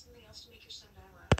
something else to make your sun die less?